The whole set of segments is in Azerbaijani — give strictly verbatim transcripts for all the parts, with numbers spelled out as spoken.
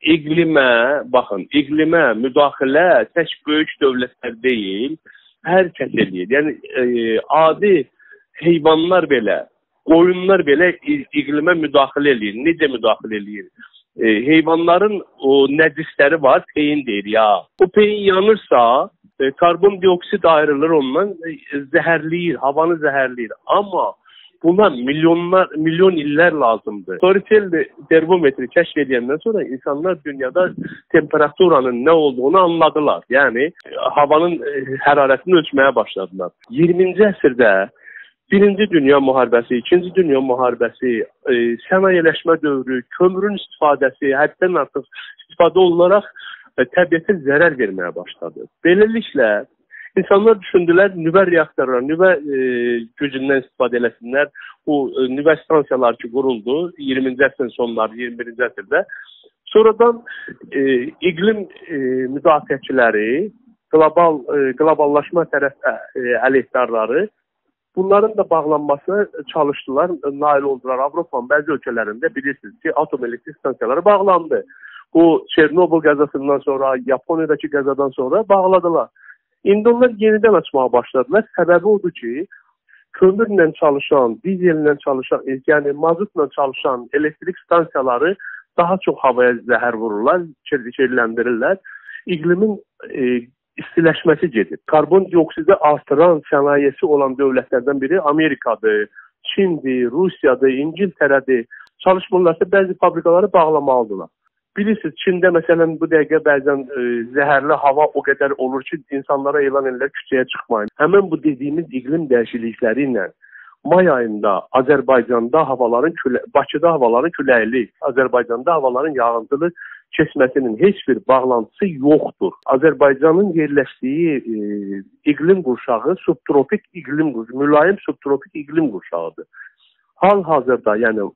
iqlimə, baxın, iqlimə müdaxilə tək böyük dövlətlər deyil, hər kəs eləyir. Yəni, e, adi heyvanlar belə, qoyunlar belə iqlimə müdaxilə eləyir. Necə müdaxilə eləyir? E, heyvanların o nəcisləri var, peyin deyir ya. O peyin yanırsa, e, karbon dioksid ayrılır ondan, e, zəhərləyir, havanı zəhərləyir. Amma buna milyonlar, milyon illər lazımdır. Storytel termometri kəşf edəndən sonra insanlar dünyada temperaturanın nə olduğunu anladılar. Yəni, havanın hərarətini ölçməyə başladılar. iyirminci əsrdə Birinci Dünya Müharibəsi, İkinci Dünya Müharibəsi, e, sənayələşmə dövrü, kömürün istifadəsi, həddən artıq istifadə olunaraq e, təbiətə zərər verməyə başladı. Beləliklə, İnsanlar düşündülər, nüvə reaktorları, nüvə e, gücündən istifadə eləsinlər. Bu e, nüvə stansiyaları ki, quruldu iyirminci əsrin sonları, iyirmi birinci əsrdə. Sonradan e, iqlim e, müdafiəçiləri, qlobal, e, qloballaşma tərəf e, əleyhdarları bunların da bağlanmasına çalışdılar, nail oldular. Avropanın bəzi ölkələrində bilirsiniz ki, atom elektrik stansiyaları bağlandı. Bu Çernobıl qəzasından sonra, Yaponiyadakı qəzadan sonra bağladılar. İndi onlar yenidən açmağa başladılar. Səbəbi odur ki, kömürlə çalışan, dizellə çalışan, yəni mazutla çalışan elektrik stansiyaları daha çox havaya zəhər vururlar, kirləndirirlər. İqlimin e, istiləşməsi gedir. Karbon dioksidi artıran sənayesi olan dövlətlərdən biri Amerikadır, Çindir, Rusiyadır, İngiltərədir. Çalışmırlarsa bəzi fabrikaları bağlamalıdırlar. Bilirsiniz, Çində məsələn bu dəqiqə bəzən e, zəhərli hava o qədər olur ki, insanlara elan edirlər küçəyə çıxmayın. Həmin bu dediyimiz iqlim dəyişiklikləri ilə may ayında Azərbaycanda havaların külə, Bakıda havaların küləkli, Azərbaycanda havaların yağıntılı keçməsinin heç bir bağlantısı yoxdur. Azərbaycanın yerləşdiyi e, iqlim qurşağı subtropik iqlim qurşağı, mülayim subtropik iqlim qurşağıdır. Hal-hazırda, yəni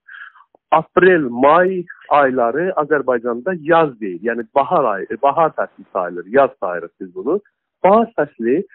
aprel, may ayları Azərbaycanda yaz deyil. Yəni bahar ayı, bahar fəsli sayılır, yaz sayırıq biz bunu. Bahar fəsli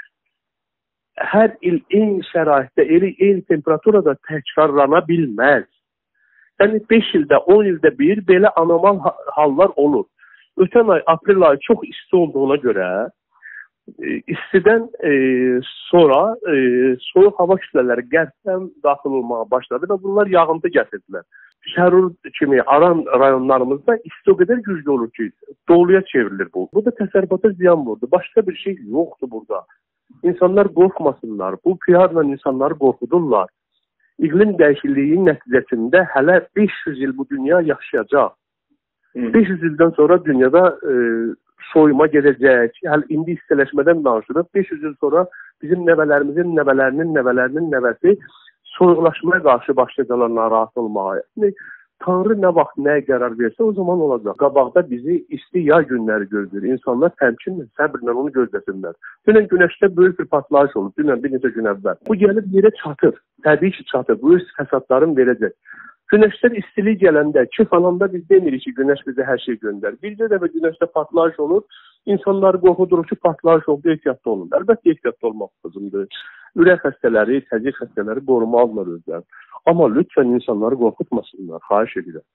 hər il eyni şəraitdə, eyni temperaturada təkrarlana bilməz. Yəni beş ildə, on ildə bir belə anormal hallar olur. Ötən ay, aprel ayı çox isti olduğuna görə e, istidən e, sonra e, soyuq hava kütlələri qərbdən daxil olmağa başladı və bunlar yağıntı gətirdilər. Şərur kimi aran rayonlarımızda isti o qədər güclü olur ki, doluya çevrilir bu. Bu da təsərrüfata ziyan vurdu. Başqa bir şey yoxdur burada. İnsanlar qorxmasınlar. Bu P R-la insanları qorxudurlar. İqlim dəyişikliyi nəticəsində hələ beş yüz il bu dünya yaşayacaq. Hmm. beş yüz ildən sonra dünyada e, soyuma gedəcək. Hələ indi istiləşmədən danışırıq. beş yüz il sonra bizim nəvələrimizin, nəvələrinin, nəvələrinin nəvəsi soyuqlaşmaya qarşı başlayacaqlar narahat olmağa. Yəni, Tanrı nə vaxt nəyə qərar versə o zaman olacaq. Qabaqda bizi isti yay günləri gözləyir. İnsanlar təmkinlə, səbirlə onu gözləsinlər. Dünən günəşdə böyük bir partlayış olub, dünən bir neçə gün əvvəl. Bu gəlib yerə çatır. Təbii ki, çatır. Bu öz fəsadlarını verəcək. Günəşdən istilik gələndə, ki falanda biz demirik ki, günəş bizə hər şey göndər. Bircə dəfə günəşdə partlayış olur, insanları qorxudur ki, partlayış oldu, ehtiyatlı olun. Əlbəttə ehtiyatlı olmaq lazımdır. Ürək xəstələri, təzyiq xəstələri qorumalıdırlar özləri. Amma lütfən insanları qorxutmasınlar, xahiş edirəm.